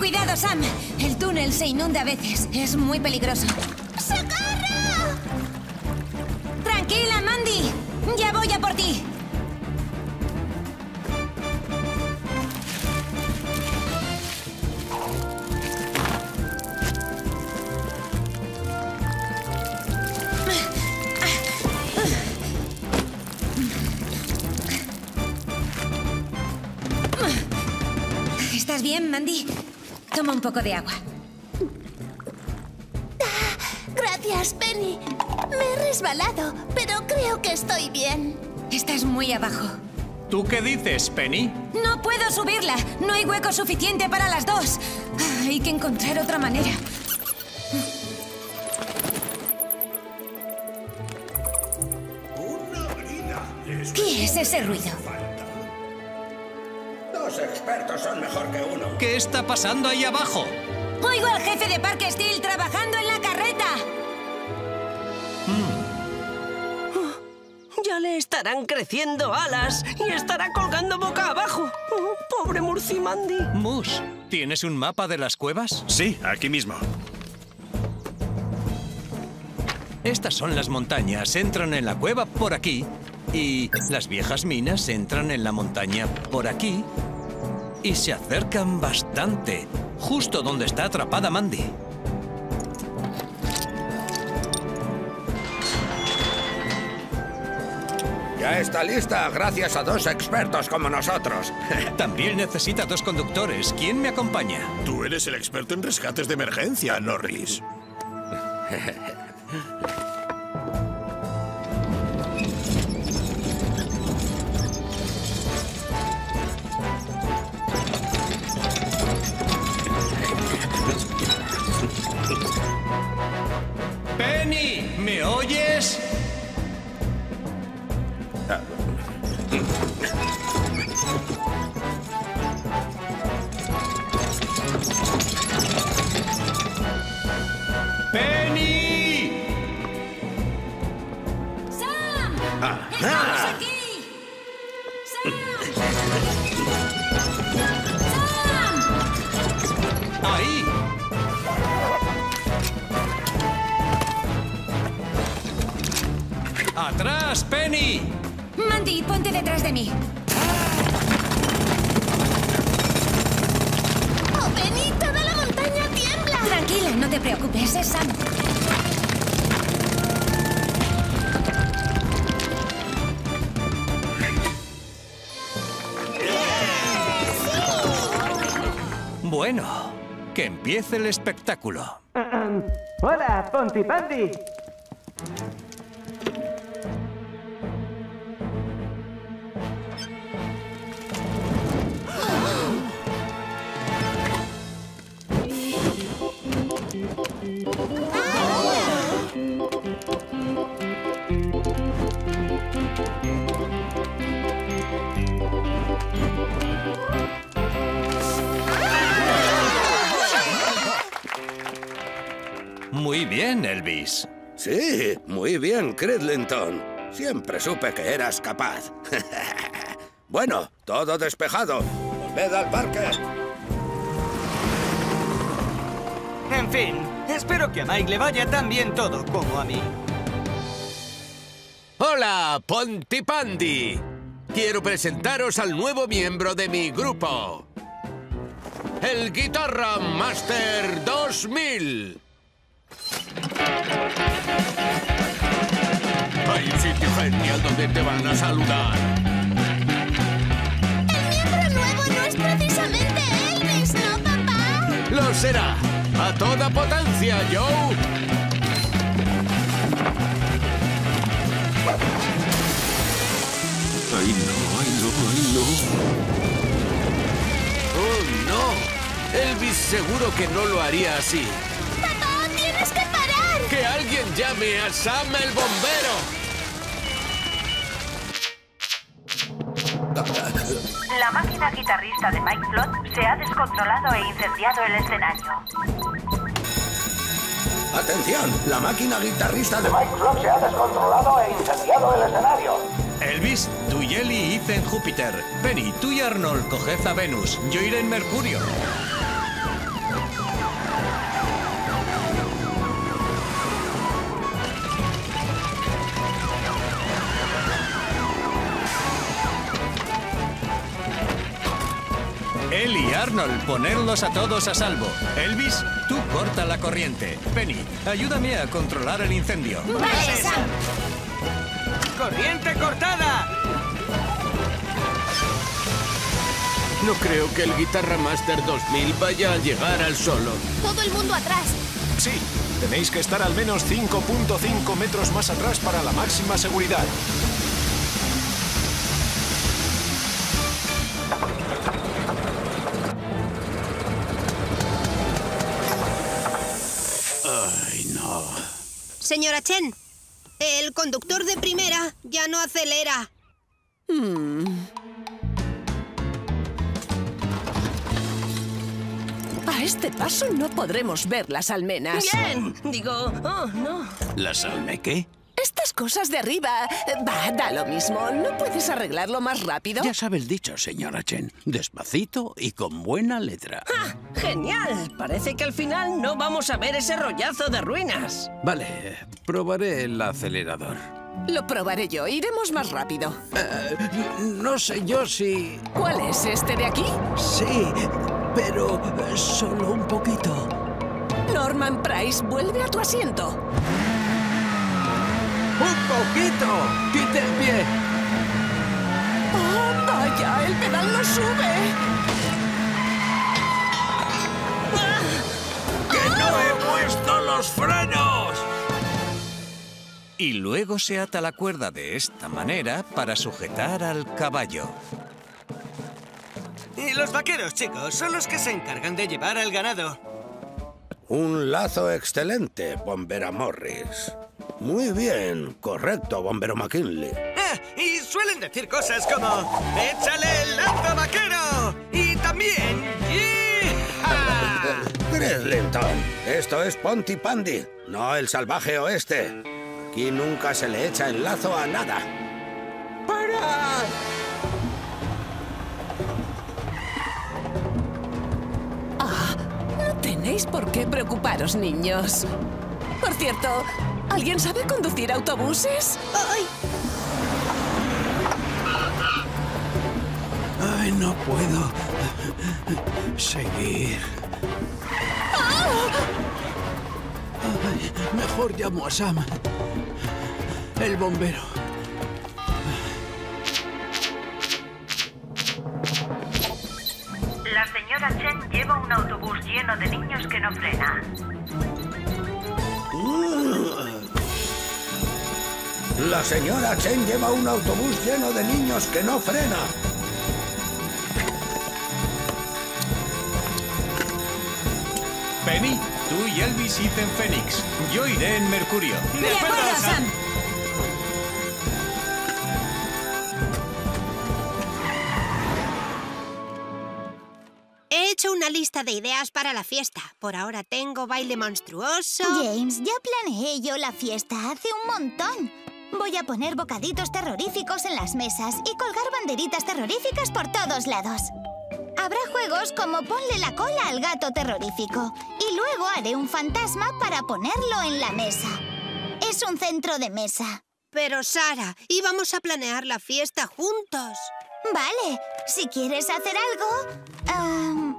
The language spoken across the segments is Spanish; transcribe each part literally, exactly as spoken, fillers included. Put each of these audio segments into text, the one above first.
Cuidado, Sam. El túnel se inunda a veces. Es muy peligroso. ¡Socorro! Tranquila, Mandy. Ya voy a por ti. ¿Estás bien, Mandy? Toma un poco de agua. Ah, gracias, Penny. Me he resbalado, pero creo que estoy bien. Estás muy abajo. ¿Tú qué dices, Penny? No puedo subirla. No hay hueco suficiente para las dos. Ah, hay que encontrar otra manera. ¿Qué es ese ruido? Dos expertos son mejor que uno. ¿Qué está pasando ahí abajo? Oigo al jefe de Park Steel trabajando en la carreta. Mm. Oh, ya le estarán creciendo alas y estará colgando boca abajo. Oh, pobre Murcimandy. Mush, ¿tienes un mapa de las cuevas? Sí, aquí mismo. Estas son las montañas. Entran en la cueva por aquí. Y las viejas minas entran en la montaña por aquí. Y se acercan bastante. Justo donde está atrapada Mandy. Ya está lista, gracias a dos expertos como nosotros. También necesita dos conductores. ¿Quién me acompaña? Tú eres el experto en rescates de emergencia, Norris. ¡Penny! ¿Me oyes? ¡Penny! ¡Sam! Ah. ¡Estamos Ah. aquí! ¡Sam! ¡Sam! ¡Ahí! ¡Atrás, Penny! Mandy, ponte detrás de mí. ¡Oh, Penny! ¡Toda la montaña tiembla! Tranquila, no te preocupes, es Sam. Bueno, que empiece el espectáculo. ¡Hola, Pontypandy! Muy bien, Elvis. Sí, muy bien, Cridlington. Siempre supe que eras capaz. Bueno, todo despejado. Volved al parque. En fin, espero que a Mike le vaya tan bien todo como a mí. ¡Hola, Pontypandy! Quiero presentaros al nuevo miembro de mi grupo. El Guitarra Master dos mil. Hay un sitio genial donde te van a saludar. El miembro nuevo no es precisamente Elvis, ¿no, papá? ¡Lo será! ¡A toda potencia, Joe! ¡Ay, no, ay, no, ay, no! ¡Oh, no! Elvis seguro que no lo haría así. ¡Papá, tienes que parar! ¡Que alguien llame a Sam el bombero! La máquina guitarrista de Mike Flood se ha descontrolado e incendiado el escenario. ¡Atención! La máquina guitarrista de Mike Flood se ha descontrolado e incendiado el escenario. Elvis, tú y Ellie id en Júpiter. Penny, tú y Arnold coged a Venus. Yo iré en Mercurio. Arnold, ponerlos a todos a salvo. Elvis, tú corta la corriente. Penny, ayúdame a controlar el incendio. ¡Vale, Sam! ¡Corriente cortada! No creo que el Guitarra Master dos mil vaya a llegar al solo. Todo el mundo atrás. Sí, tenéis que estar al menos cinco punto cinco metros más atrás para la máxima seguridad. Ay, no. Señora Chen, el conductor de primera ya no acelera. Hmm. A este paso no podremos ver las almenas. Bien. Digo, oh, no. ¿Las alme qué? Estas cosas de arriba... Va, da lo mismo. ¿No puedes arreglarlo más rápido? Ya sabe el dicho, señora Chen. Despacito y con buena letra. ¡Ah! ¡Genial! Parece que al final no vamos a ver ese rollazo de ruinas. Vale, probaré el acelerador. Lo probaré yo. Iremos más rápido. Eh, no sé yo si... ¿Cuál es? ¿Este de aquí? Sí, pero solo un poquito. Norman Price, vuelve a tu asiento. ¡Un poquito! ¡Quite el pie! ¡Oh, vaya! ¡El pedal no sube! ¡Que no he puesto los frenos! Y luego se ata la cuerda de esta manera para sujetar al caballo. Y los vaqueros, chicos, son los que se encargan de llevar al ganado. Un lazo excelente, bombera Morris. Muy bien, correcto, bombero McKinley. Ah, y suelen decir cosas como ¡échale el lazo vaquero! Y también ¡yeehaw! Credlington, esto es Pontypandy, no el salvaje oeste. Aquí nunca se le echa el lazo a nada. ¡Para! Ah, no tenéis por qué preocuparos, niños. Por cierto, ¿alguien sabe conducir autobuses? ¡Ay! Ay, no puedo seguir. Ay, mejor llamo a Sam, el bombero. La señora Chen lleva un autobús lleno de niños que no frena. La señora Chen lleva un autobús lleno de niños que no frena. Penny, tú y Elvis id en Fénix. Yo iré en Mercurio. ¡De acuerdo, Sam! He hecho una lista de ideas para la fiesta. Por ahora tengo baile monstruoso... James, ya planeé yo la fiesta hace un montón. Voy a poner bocaditos terroríficos en las mesas y colgar banderitas terroríficas por todos lados. Habrá juegos como ponle la cola al gato terrorífico. Y luego haré un fantasma para ponerlo en la mesa. Es un centro de mesa. Pero, Sara, íbamos a planear la fiesta juntos. Vale, si quieres hacer algo... Um,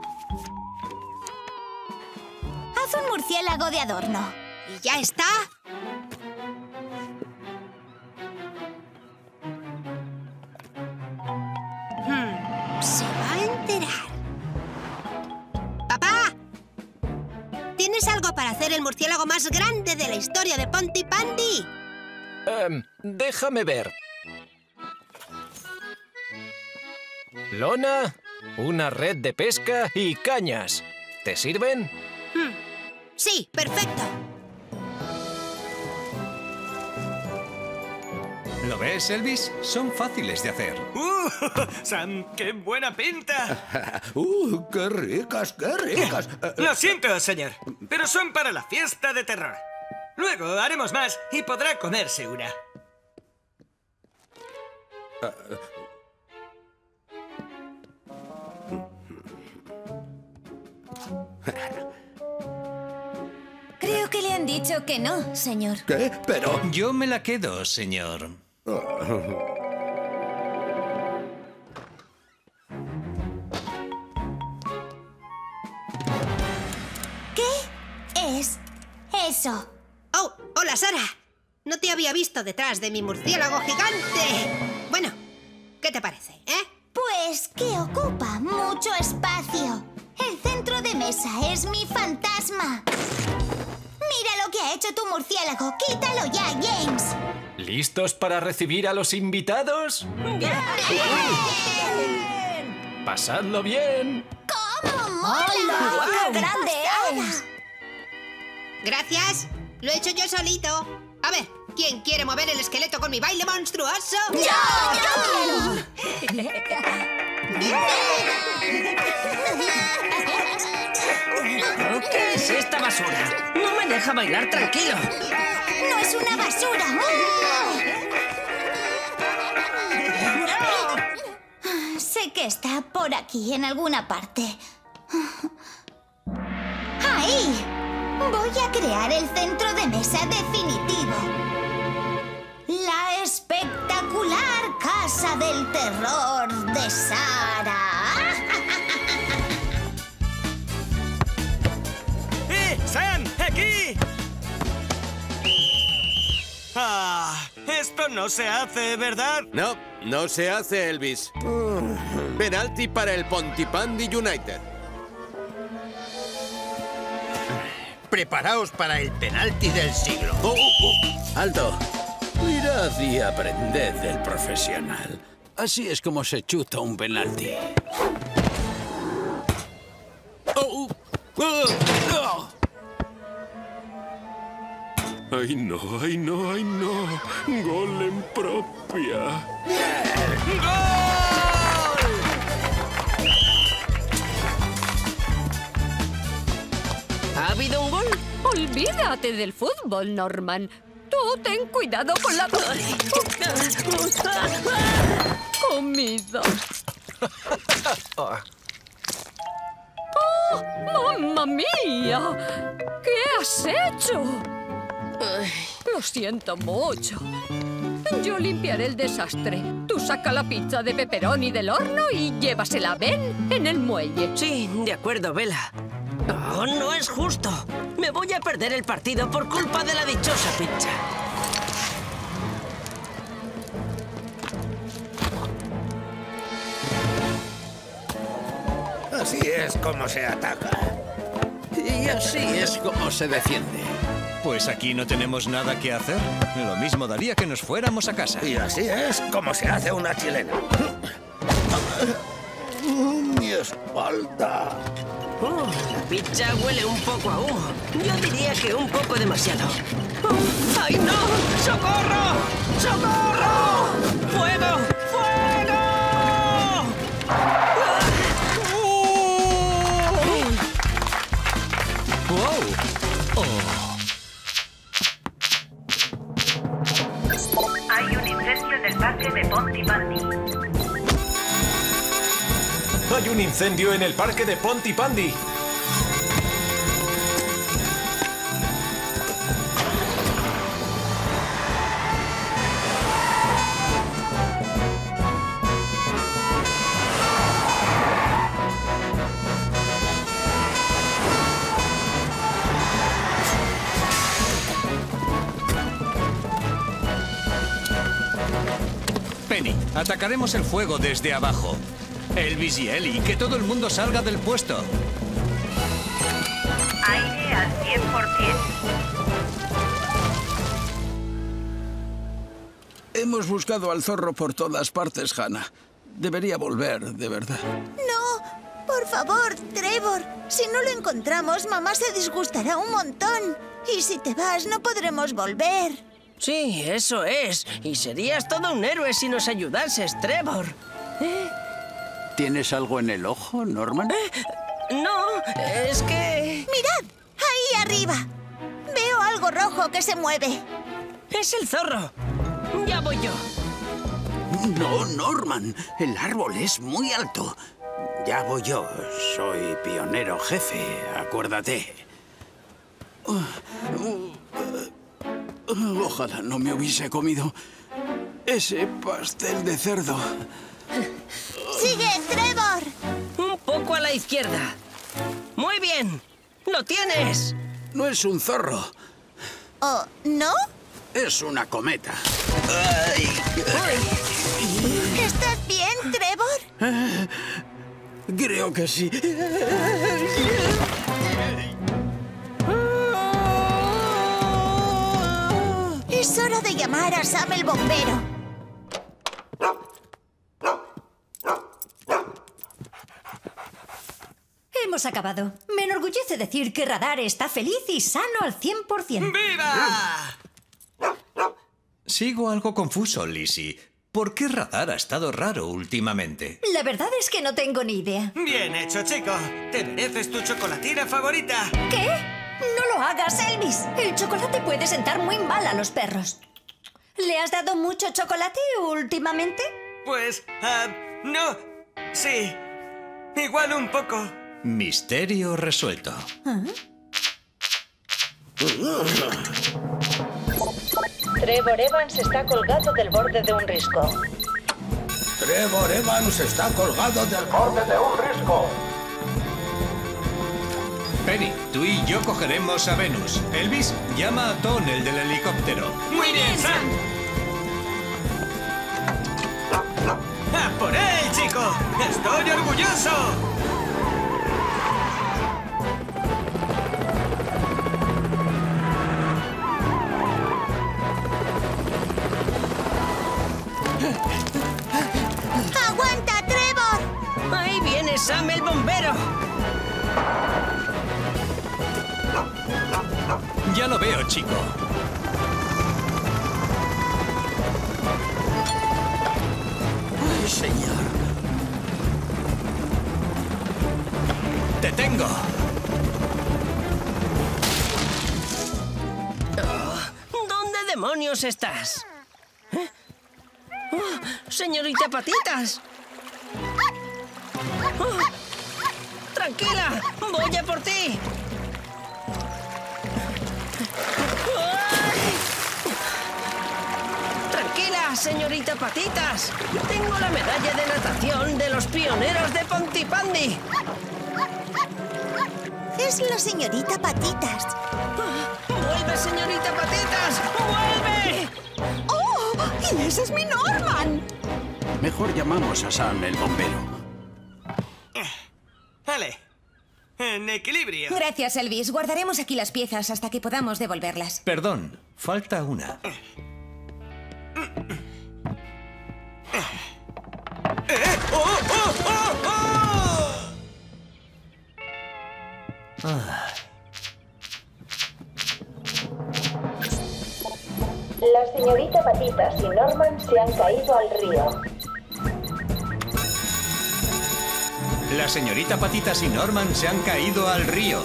haz un murciélago de adorno. ¿Y ya está? Hmm, se va a enterar. ¡Papá! ¿Tienes algo para hacer el murciélago más grande de la historia de Pontypandy? Um, déjame ver. Lona, una red de pesca y cañas. ¿Te sirven? Hmm. Sí, perfecto. ¿Lo ves, Elvis? Son fáciles de hacer. ¡Uh! ¡Sam, qué buena pinta! ¡Uh, qué ricas, qué ricas! Lo siento, señor, pero son para la fiesta de terror. Luego haremos más y podrá comerse una. Creo que le han dicho que no, señor. ¿Qué? Pero... Yo me la quedo, señor. eso? ¡Oh! ¡Hola, Sara! No te había visto detrás de mi murciélago gigante. Bueno, ¿qué te parece, eh? Pues que ocupa mucho espacio. El centro de mesa es mi fantasma. Mira lo que ha hecho tu murciélago. ¡Quítalo ya, James! ¿Listos para recibir a los invitados? ¡Bien! ¡Pasadlo bien! ¡Cómo mola! ¡Qué grande es! Gracias. Lo he hecho yo solito. A ver, ¿quién quiere mover el esqueleto con mi baile monstruoso? ¡Yo! ¡Yo! ¿Qué es esta basura? No me deja bailar tranquilo. ¡No es una basura! Sé que está por aquí en alguna parte. ¡Ahí! Voy a crear el centro de mesa definitivo. La espectacular casa del terror de Sara. ¡Eh, Sam! ¡Aquí! Ah, esto no se hace, ¿verdad? No, no se hace, Elvis. Penalti para el Pontypandy United. Preparaos para el penalti del siglo. Oh, oh. Alto, mirad y aprended del profesional. Así es como se chuta un penalti. Oh, oh, oh. ¡Ay, no, ay, no, ay, no! ¡Gol en propia! ¿Ha habido un gol? Olvídate del fútbol, Norman. Tú ten cuidado con la... comida. ¡Oh, mamma mía! ¿Qué has hecho? Lo siento mucho. Yo limpiaré el desastre. Tú saca la pizza de pepperoni del horno y llévasela, ¿ven? En el muelle. Sí, de acuerdo, Bella. Oh, no es justo. Me voy a perder el partido por culpa de la dichosa pizza. Así es como se ataca. Y así es como se defiende. Pues aquí no tenemos nada que hacer. Lo mismo daría que nos fuéramos a casa. Y así es como se hace una chilena. Mi espalda. Oh, la pizza huele un poco a humo. Yo diría que un poco demasiado. Oh, ¡ay, no! ¡Socorro! ¡Socorro! ¡Fuego! ¡Fuego! ¡Wow! Hay un incendio en el parque de Pontypandy. ¡Hay un incendio en el parque de Pontypandy! Penny, atacaremos el fuego desde abajo. Elvis y Ellie, que todo el mundo salga del puesto. Aire al cien por cien. Hemos buscado al zorro por todas partes, Hannah. Debería volver, de verdad. No, por favor, Trevor. Si no lo encontramos, mamá se disgustará un montón. Y si te vas, no podremos volver. Sí, eso es. Y serías todo un héroe si nos ayudases, Trevor. ¿Eh? ¿Tienes algo en el ojo, Norman? ¿Eh? No, es que... ¡Mirad! ¡Ahí arriba! Veo algo rojo que se mueve. ¡Es el zorro! Ya voy yo. No, Norman. El árbol es muy alto. Ya voy yo. Soy pionero jefe, acuérdate. Ojalá no me hubiese comido ese pastel de cerdo. ¡Sigue, Trevor! Un poco a la izquierda. ¡Muy bien! ¡Lo tienes! No es un zorro. ¿O no? Es una cometa. ¿Estás bien, Trevor? Creo que sí. Es hora de llamar a Sam el bombero. Hemos acabado. Me enorgullece decir que Radar está feliz y sano al cien por cien. ¡Viva! Sigo algo confuso, Lizzie. ¿Por qué Radar ha estado raro últimamente? La verdad es que no tengo ni idea. Bien hecho, chico. Te mereces tu chocolatina favorita. ¿Qué? No lo hagas, Elvis. El chocolate puede sentar muy mal a los perros. ¿Le has dado mucho chocolate últimamente? Pues, ah, no. Sí. Igual un poco. Misterio resuelto. ¿Ah? Trevor Evans está colgado del borde de un risco. Trevor Evans está colgado del borde de un risco. Penny, tú y yo cogeremos a Venus. Elvis, llama a Tom, el del helicóptero. ¡Muy bien, Sam! ¡A por él, chico! ¡Estoy orgulloso! ¡Aguanta, Trevor! ¡Ahí viene Sam el bombero! Ya lo veo, chico. ¡Ay, señor! ¡Te tengo! Oh, ¿dónde demonios estás? ¿Eh? Oh, ¡señorita Patitas! Oh, ¡tranquila! ¡Voy a por ti! ¡Ay! ¡Tranquila, señorita Patitas! Tengo la medalla de natación de los pioneros de Pontypandy. Es la señorita Patitas. ¡Vuelve, señorita Patitas! ¡Vuelve! ¡Oh! ¡Y ese es mi Norman! Mejor llamamos a Sam el bombero. Vale. En equilibrio. Gracias, Elvis. Guardaremos aquí las piezas hasta que podamos devolverlas. Perdón, falta una. ¡Eh! ¡Oh, oh, oh, oh! Ah. La señorita Patitas y Norman se han caído al río. La señorita Patitas y Norman se han caído al río.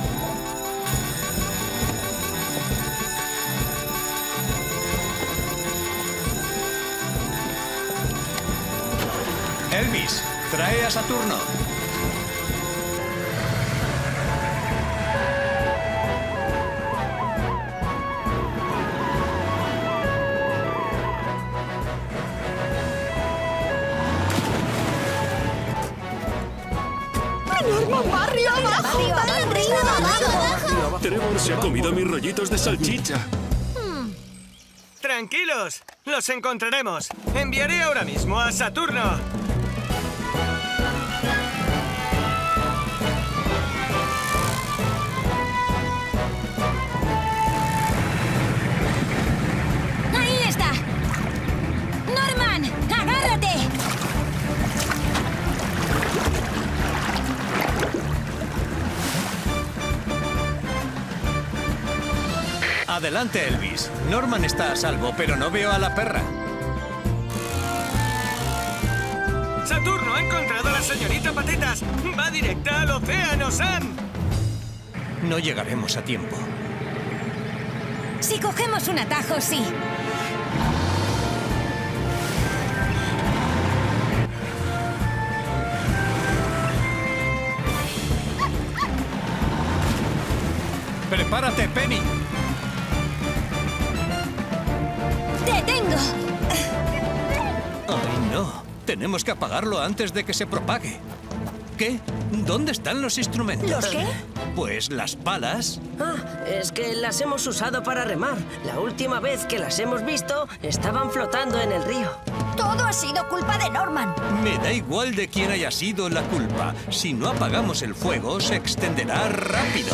Elvis, trae a Saturno. ¡Norman va río abajo! ¡Río abajo! ¡Río abajo! Trevor se ha comido mis rollitos de salchicha. Tranquilos, los encontraremos. Enviaré ahora mismo a Saturno. ¡Ahí está! ¡Norman! ¡Agárrate! Adelante, Elvis. Norman está a salvo, pero no veo a la perra. Saturno ha encontrado a la señorita Patitas. Va directa al océano, Sam. No llegaremos a tiempo. Si cogemos un atajo, sí. ¡Prepárate, Penny! ¡Te tengo! ¡Ay, no! Tenemos que apagarlo antes de que se propague. ¿Qué? ¿Dónde están los instrumentos? ¿Los qué? Pues las palas. Ah, es que las hemos usado para remar. La última vez que las hemos visto, estaban flotando en el río. Todo ha sido culpa de Norman. Me da igual de quién haya sido la culpa. Si no apagamos el fuego, se extenderá rápido.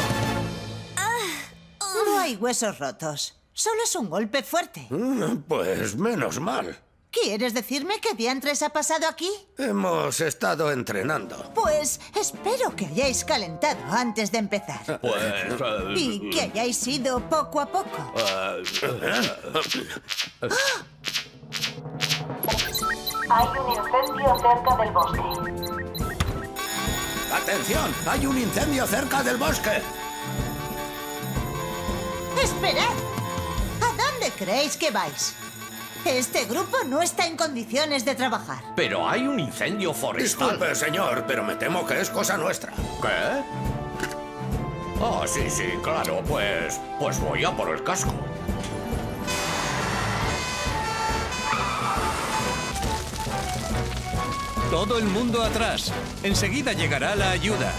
No hay huesos rotos. Solo es un golpe fuerte. Pues menos mal. ¿Quieres decirme qué diantres ha pasado aquí? Hemos estado entrenando. Pues espero que hayáis calentado antes de empezar. Pues... Y que hayáis ido poco a poco. Hay un incendio cerca del bosque. ¡Atención! ¡Hay un incendio cerca del bosque! ¡Esperad! ¿A dónde creéis que vais? Este grupo no está en condiciones de trabajar. Pero hay un incendio forestal. Disculpe, señor, pero me temo que es cosa nuestra. ¿Qué? Ah, sí, sí, claro, pues... Pues voy a por el casco. Todo el mundo atrás. Enseguida llegará la ayuda.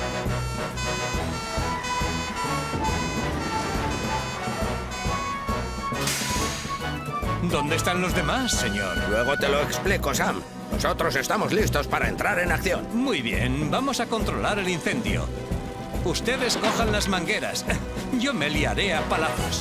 ¿Dónde están los demás, señor? Luego te lo explico, Sam. Nosotros estamos listos para entrar en acción. Muy bien, vamos a controlar el incendio. Ustedes cojan las mangueras. Yo me liaré a palazos.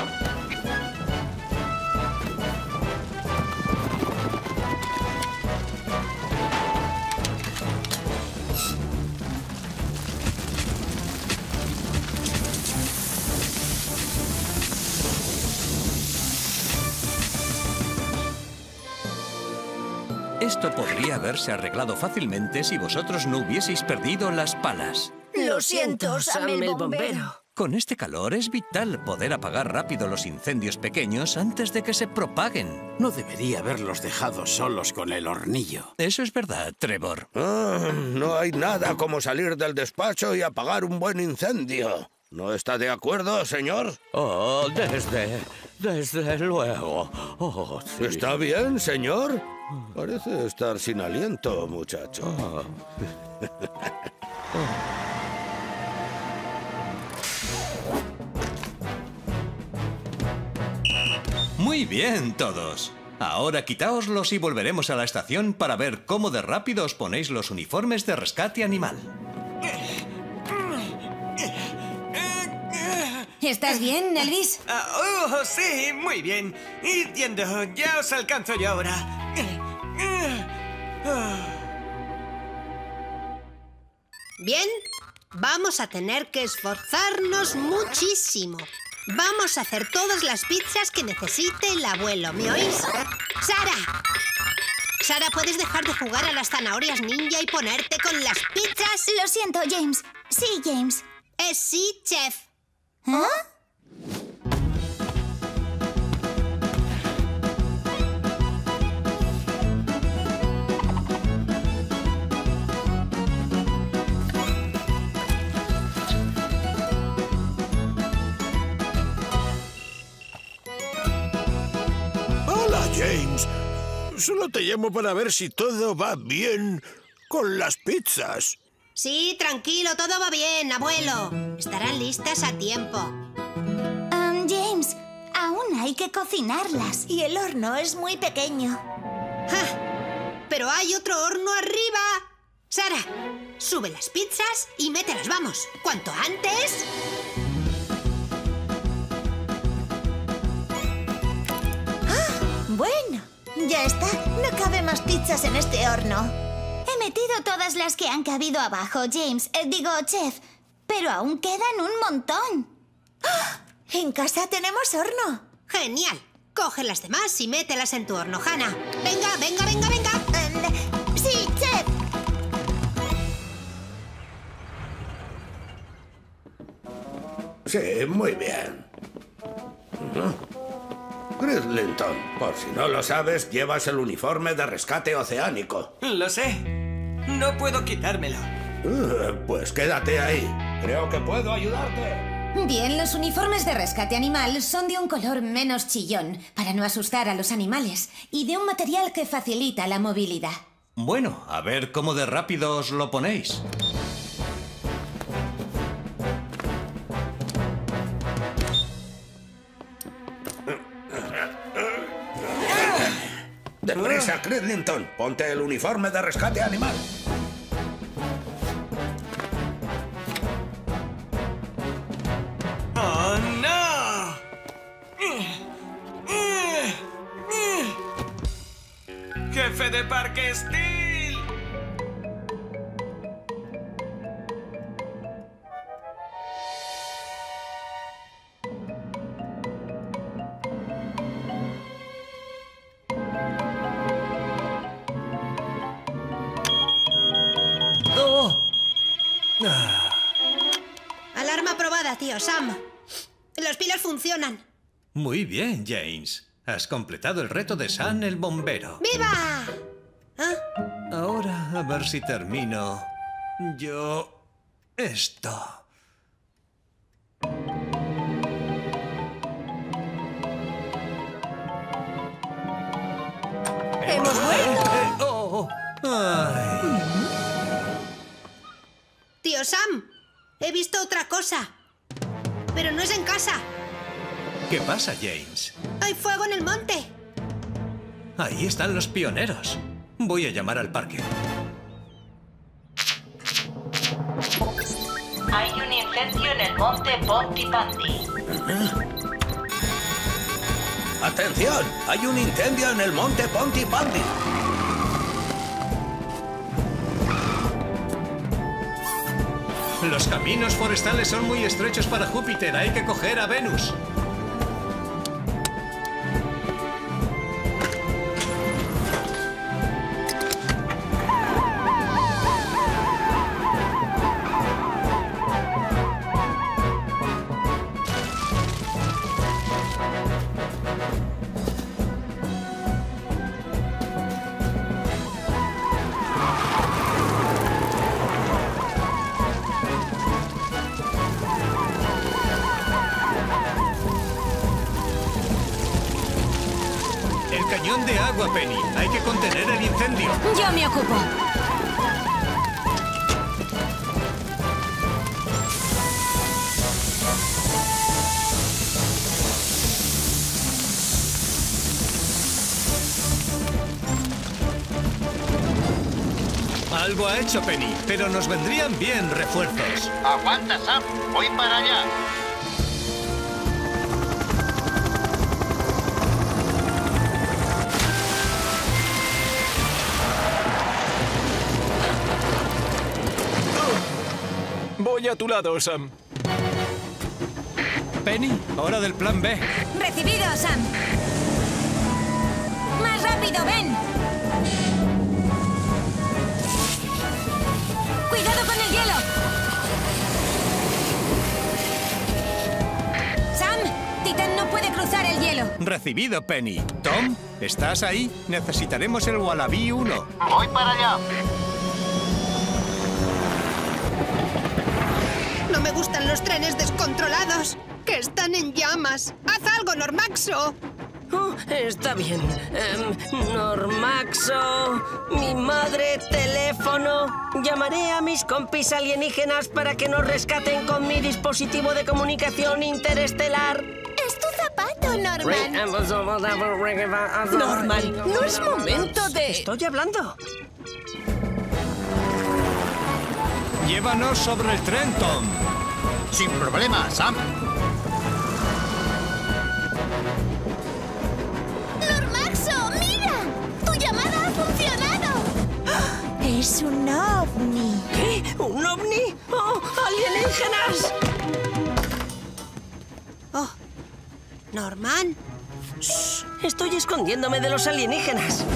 Esto podría haberse arreglado fácilmente si vosotros no hubieseis perdido las palas. Lo siento, Sam el bombero. Con este calor es vital poder apagar rápido los incendios pequeños antes de que se propaguen. No debería haberlos dejado solos con el hornillo. Eso es verdad, Trevor. Ah, no hay nada como salir del despacho y apagar un buen incendio. ¿No está de acuerdo, señor? Oh, desde... desde luego. Oh, sí. ¿Está bien, señor? Parece estar sin aliento, muchacho. Oh. Muy bien, todos. Ahora quitaoslos y volveremos a la estación para ver cómo de rápido os ponéis los uniformes de rescate animal. ¿Estás bien, Elvis? Uh, oh, sí, muy bien. Id yendo, ya os alcanzo yo ahora. Bien, vamos a tener que esforzarnos muchísimo. Vamos a hacer todas las pizzas que necesite el abuelo, ¿me oís? ¡Sara! Sara, ¿puedes dejar de jugar a las zanahorias ninja y ponerte con las pizzas? Lo siento, James. Sí, James. Eh, sí, chef. ¿Ah? Hola, James. Solo te llamo para ver si todo va bien con las pizzas. Sí, tranquilo, todo va bien, abuelo. Estarán listas a tiempo. Um, James, aún hay que cocinarlas. Y el horno es muy pequeño. ¡Ja! Pero hay otro horno arriba. Sara, sube las pizzas y mételas, vamos. ¡Cuanto antes! ¡Ah! Bueno, ya está. No cabe más pizzas en este horno. He metido todas las que han cabido abajo, James. Eh, digo, chef. Pero aún quedan un montón. ¡Ah! En casa tenemos horno. ¡Genial! Coge las demás y mételas en tu horno, Hannah. ¡Venga, venga, venga, venga! Um, ¡Sí, chef! Sí, muy bien. Cridlington, por si no lo sabes, llevas el uniforme de rescate oceánico. Lo sé. No puedo quitármelo. Uh, pues quédate ahí. Creo que puedo ayudarte. Bien, los uniformes de rescate animal son de un color menos chillón, para no asustar a los animales, y de un material que facilita la movilidad. Bueno, a ver cómo de rápido os lo ponéis. ¡Deprisa, Cridlington! ¡Ponte el uniforme de rescate animal! ¡Oh, no! ¡Jefe de Parque Steel! ¡Oh! Ah. Alarma aprobada, tío Sam. Los pilas funcionan. Muy bien, James. Has completado el reto de Sam el bombero. ¡Viva! ¿Ah? Ahora a ver si termino yo esto. ¡Hemos vuelto! Oh, ay. Tío Sam, he visto otra cosa. Pero no es en casa. ¿Qué pasa, James? Hay fuego en el monte. Ahí están los pioneros. Voy a llamar al parque. Hay un incendio en el monte Pontypandy. ¡Atención! ¡Hay un incendio en el monte Pontypandy! Los caminos forestales son muy estrechos para Júpiter. Hay que coger a Venus. Cañón de agua, Penny. Hay que contener el incendio. Yo me ocupo. Algo ha hecho Penny, pero nos vendrían bien refuerzos. Aguanta, Sam. Voy para allá. Voy a tu lado, Sam. Penny, hora del plan B. Recibido, Sam. ¡Más rápido, ven! ¡Cuidado con el hielo! Sam, Titán no puede cruzar el hielo. Recibido, Penny. Tom, ¿estás ahí? Necesitaremos el Wallaby uno. Voy para allá. No me gustan los trenes descontrolados, que están en llamas. ¡Haz algo, Normaxo! Oh, está bien. Um, Normaxo, mi madre, teléfono. Llamaré a mis compis alienígenas para que nos rescaten con mi dispositivo de comunicación interestelar. Es tu zapato, Norman. Norman, no es momento de... Estoy hablando. Llévanos sobre el tren, Tom. Sin problema, Sam. ¡Normaxo, mira! ¡Tu llamada ha funcionado! ¡Es un ovni! ¿Qué? ¿Un ovni? ¡Oh, alienígenas! Oh, Norman. Shh, estoy escondiéndome de los alienígenas.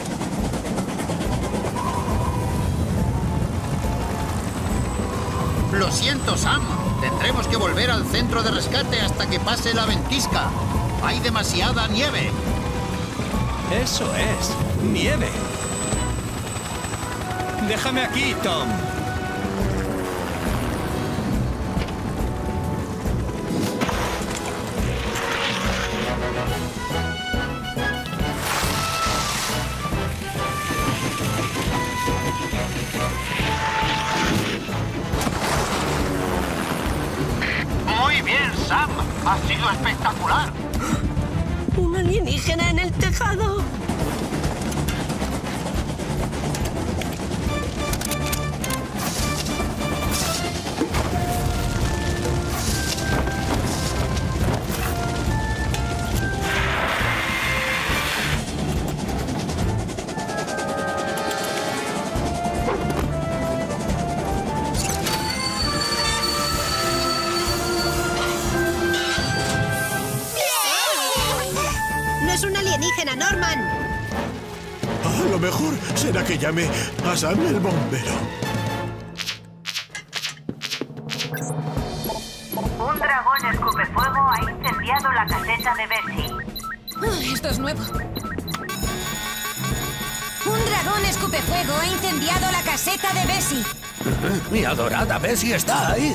Lo siento, Sam. Tendremos que volver al centro de rescate hasta que pase la ventisca. Hay demasiada nieve. Eso es, nieve. Déjame aquí, Tom. Muy bien, Sam. Ha sido espectacular. Un alienígena en el tejado. Lo mejor será que llame a Sam el bombero. Un dragón escupefuego ha incendiado la caseta de Bessie. Uh, esto es nuevo. Un dragón escupefuego ha incendiado la caseta de Bessie. Mi adorada Bessie está ahí.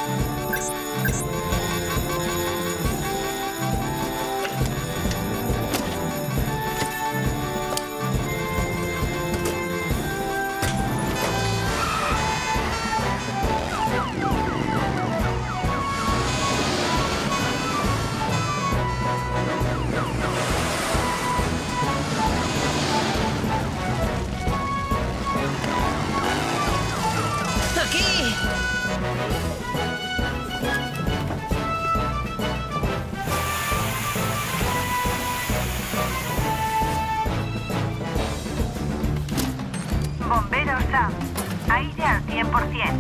Bombero Sam, aire al cien por cien.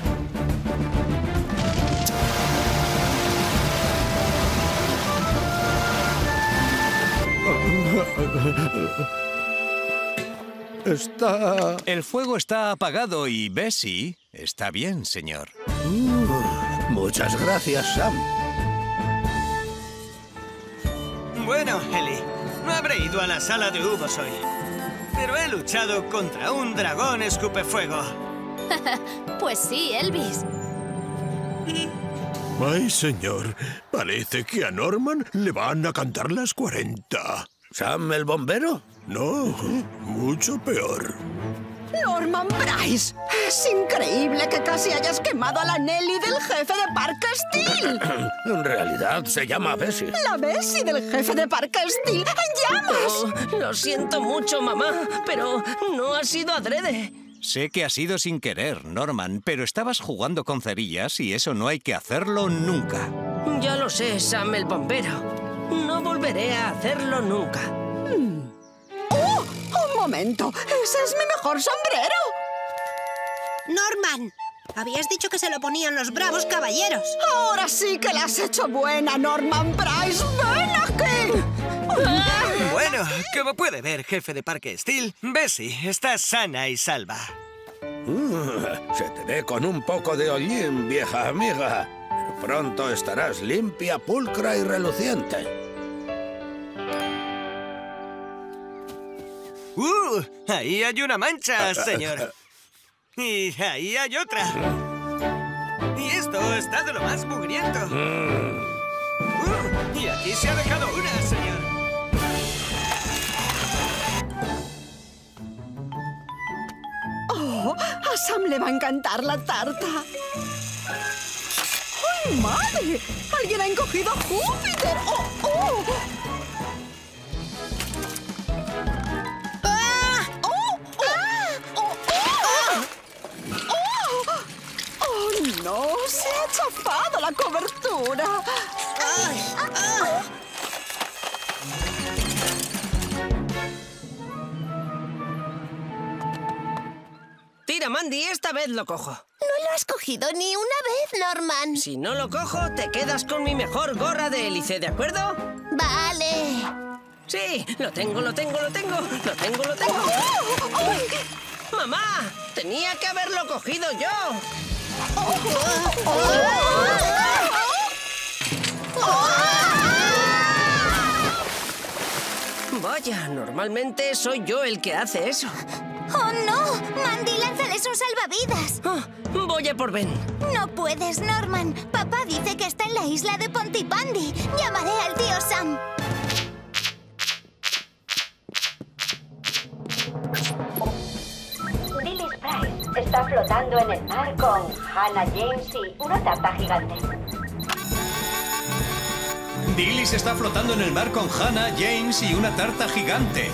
Está... El fuego está apagado y Bessie está bien, señor. Uh, muchas gracias, Sam. Bueno, Ellie, no habré ido a la sala de hubos hoy, pero he luchado contra un dragón escupefuego. Pues sí, Elvis. Ay, señor, parece que a Norman le van a cantar las cuarenta. ¿Sam el bombero? No, mucho peor. Norman Price, es increíble que casi hayas quemado a la Nelly del jefe de Park Steel. En realidad se llama Bessie. La Bessie del jefe de Park Steel en llamas. Oh, lo siento mucho, mamá, pero no ha sido adrede. Sé que ha sido sin querer, Norman, pero estabas jugando con cerillas y eso no hay que hacerlo nunca. Ya lo sé, Sam el bombero. No volveré a hacerlo nunca. Hmm. ¡Oh! ¡Un momento! ¡Ese es mi mejor sombrero! Norman, habías dicho que se lo ponían los bravos caballeros. Ahora sí que la has hecho buena, Norman Price. ¡Ven aquí! Bueno, como puede ver, jefe de Parque Steel, Bessie está sana y salva. Uh, se te ve con un poco de hollín, vieja amiga. Pero pronto estarás limpia, pulcra y reluciente. ¡Uh! Ahí hay una mancha, señor. Y ahí hay otra. Y esto está de lo más mugriento. Uh, y aquí se ha dejado una, señor. Oh, a Sam le va a encantar la tarta. ¡Ay, madre! ¡Alguien ha encogido a Júpiter! ¡Oh, oh! ¡Ah! ¡Oh, oh! ¡Oh, oh! ¡Oh! ¡Oh, no! ¡Se ha chafado la cobertura! ¡Ay! ¡Ah! Tira, Mandy, esta vez lo cojo. No lo has cogido ni una vez, Norman. Si no lo cojo, te quedas con mi mejor gorra de hélice, ¿de acuerdo? Vale. Sí, lo tengo, lo tengo, lo tengo, lo tengo, lo tengo. ¡Oh! ¡Oh! ¡Mamá! Tenía que haberlo cogido yo. ¡Oh! ¡Oh! ¡Oh! Vaya, normalmente soy yo el que hace eso. ¡Oh, no! Mandy, lánzales un salvavidas. Oh, voy a por Ben. No puedes, Norman. Papá dice que está en la isla de Pontypandy. Llamaré al tío Sam. Dillis Price está flotando en el mar con Hannah James y una tarta gigante. Dillis está flotando en el mar con Hannah, James y una tarta gigante.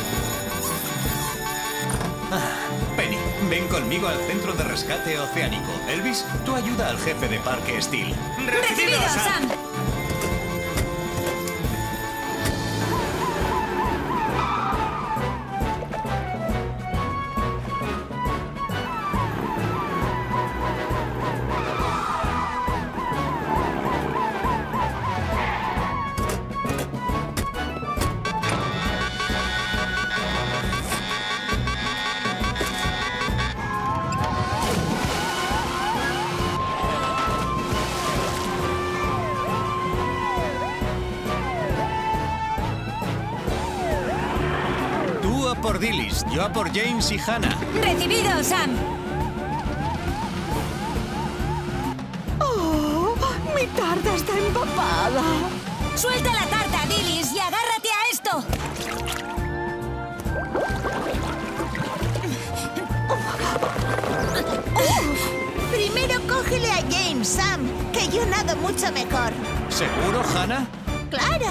Ah, Penny, ven conmigo al centro de rescate oceánico. Elvis, tú ayuda al jefe de Parque Steel. ¡Recibido, Sam! a por Dillis, yo a por James y Hannah. ¡Recibido, Sam! ¡Oh! ¡Mi tarta está empapada! ¡Suelta la tarta, Dillis, y agárrate a esto! Primero cógele a James, Sam, que yo nado mucho mejor. ¿Seguro, Hannah? ¡Claro!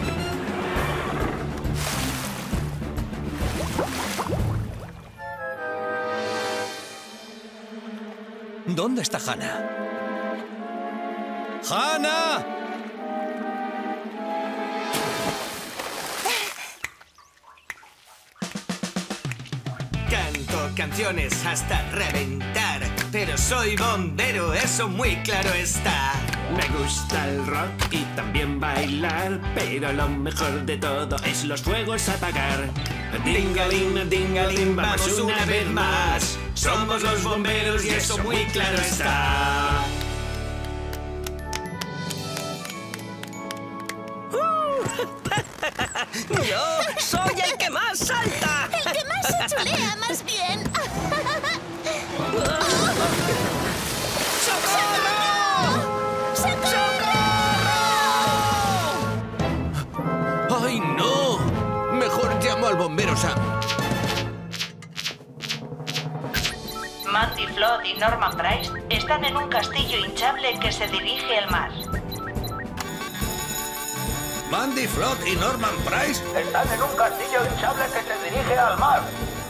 ¿Dónde está Hannah? ¡Hannah! Canto canciones hasta reventar, pero soy bombero, eso muy claro está. Me gusta el rock y también bailar, pero lo mejor de todo es los fuegos apagar. Dingaling, dingaling, vamos una vez más. Somos los bomberos y eso muy claro está. ¡Yo soy el que más salta! ¡El que más se chulea, más bien! ¡Ay, no! Mejor llamo al bombero Sam. Mandy Flood y Norman Price están en un castillo hinchable que se dirige al mar. Mandy Flood y Norman Price están en un castillo hinchable que se dirige al mar.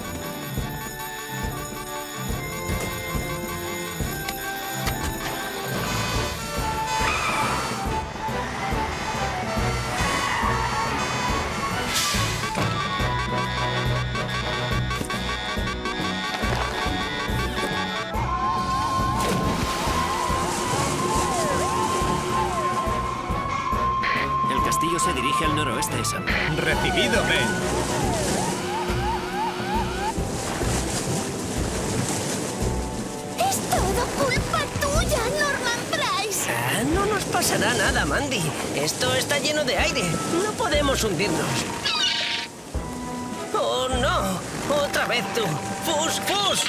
El castillo se dirige al noroeste, Sam. Recibido, Ben. ¡Es todo culpa tuya, Norman Price! Ah, no nos pasará nada, Mandy. Esto está lleno de aire. No podemos hundirnos. ¡Oh, no! ¡Otra vez tú! ¡Fus, fus!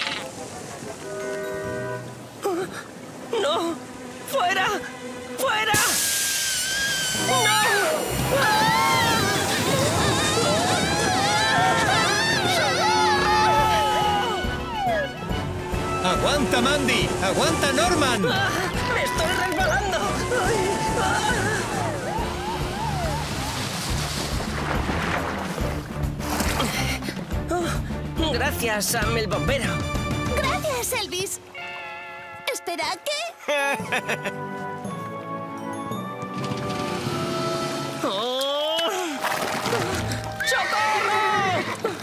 Oh, ¡no! ¡Fuera! ¡Fuera! ¡Aguanta, Mandy! ¡Aguanta, Norman! ¡Ah! ¡Me estoy resbalando! ¡Ay! ¡Ah! Oh, gracias, Sam el bombero. Gracias, Elvis. Espera, ¿qué? ¡Oh! ¡Socorro!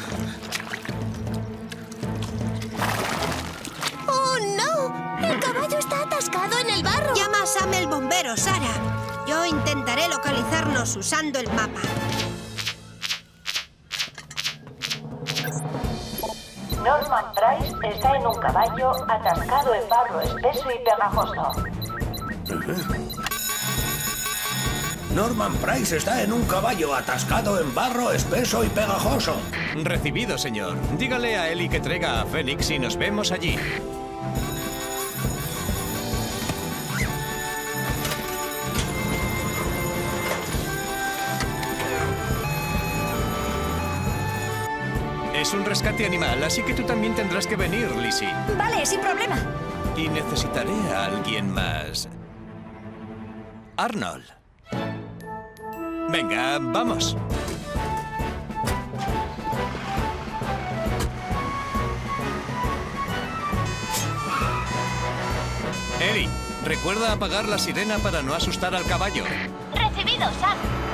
¡Oh, no! El caballo está atascado en el barro. Llama a Sam el bombero, Sara. Yo intentaré localizarnos usando el mapa. Norman Price está en un caballo atascado en barro espeso y pegajoso. Norman Price está en un caballo atascado en barro espeso y pegajoso. Recibido, señor. Dígale a Ellie que traiga a Fénix y nos vemos allí. Es un rescate animal, así que tú también tendrás que venir, Lizzie. Vale, sin problema. Y necesitaré a alguien más. Arnold. Venga, vamos. Ellie, recuerda apagar la sirena para no asustar al caballo. Recibido, Sam.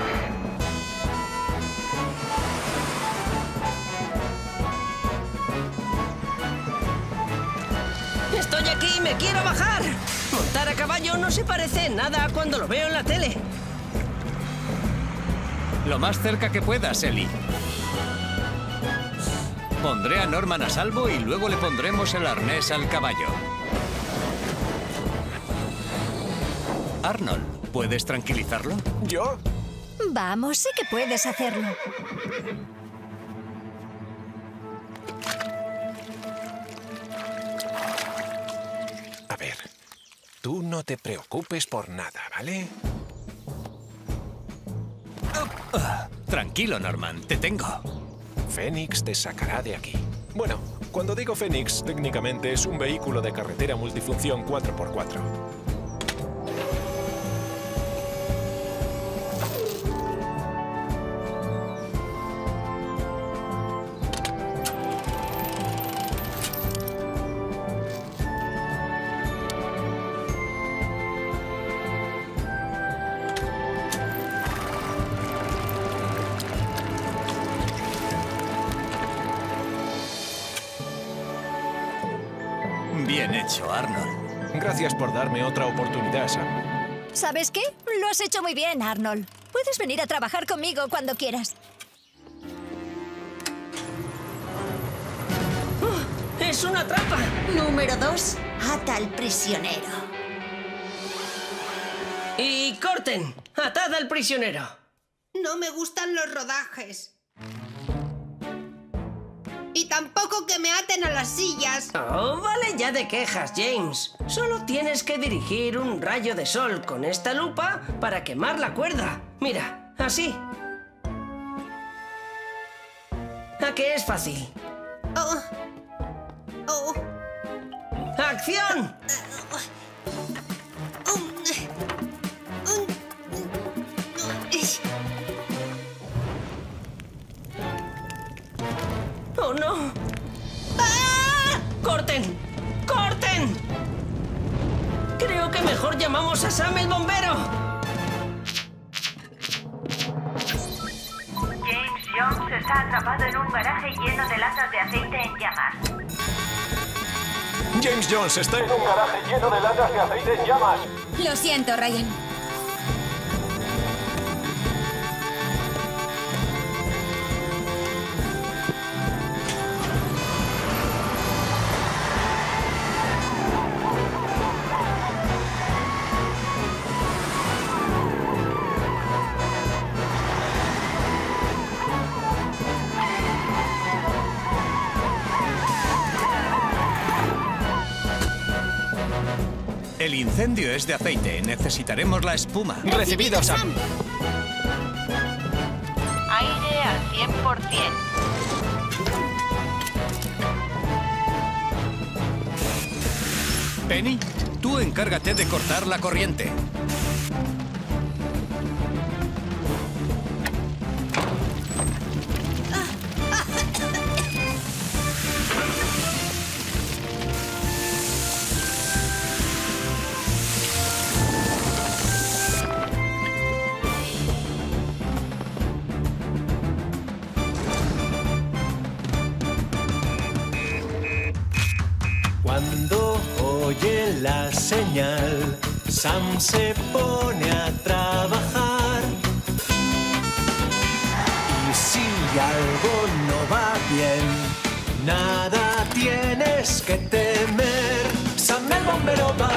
¡Estoy aquí y me quiero bajar! Montar a caballo no se parece en nada a cuando lo veo en la tele. Lo más cerca que puedas, Ellie. Pondré a Norman a salvo y luego le pondremos el arnés al caballo. Arnold, ¿puedes tranquilizarlo? ¿Yo? Vamos, sé que puedes hacerlo. A ver, tú no te preocupes por nada, ¿vale? Uh, uh, tranquilo, Norman, te tengo. Fénix te sacará de aquí. Bueno, cuando digo Fénix, técnicamente es un vehículo de carretera multifunción cuatro por cuatro. Bien hecho, Arnold. Gracias por darme otra oportunidad, Sam. ¿Sabes qué? Lo has hecho muy bien, Arnold. Puedes venir a trabajar conmigo cuando quieras. ¡Oh! ¡Es una trampa! Número dos. Ata al prisionero. Y corten. Atad al prisionero. No me gustan los rodajes. Y tampoco que me aten a las sillas. Oh, vale ya de quejas, James. Solo tienes que dirigir un rayo de sol con esta lupa para quemar la cuerda. Mira, así. ¿A qué es fácil? Oh. Oh. ¡Acción! ¡Oh, no! ¡Ah! ¡Corten! ¡Corten! Creo que mejor llamamos a Sam el bombero. James Jones está atrapado en un garaje lleno de latas de aceite en llamas. James Jones está en un garaje lleno de latas de aceite en llamas. Lo siento, Ryan. El incendio es de aceite. Necesitaremos la espuma. Recibido, Sam. Aire al cien por cien. Penny, tú encárgate de cortar la corriente. Cuando oye la señal, Sam se pone a trabajar. Y si algo no va bien, nada tienes que temer. Sam el bombero va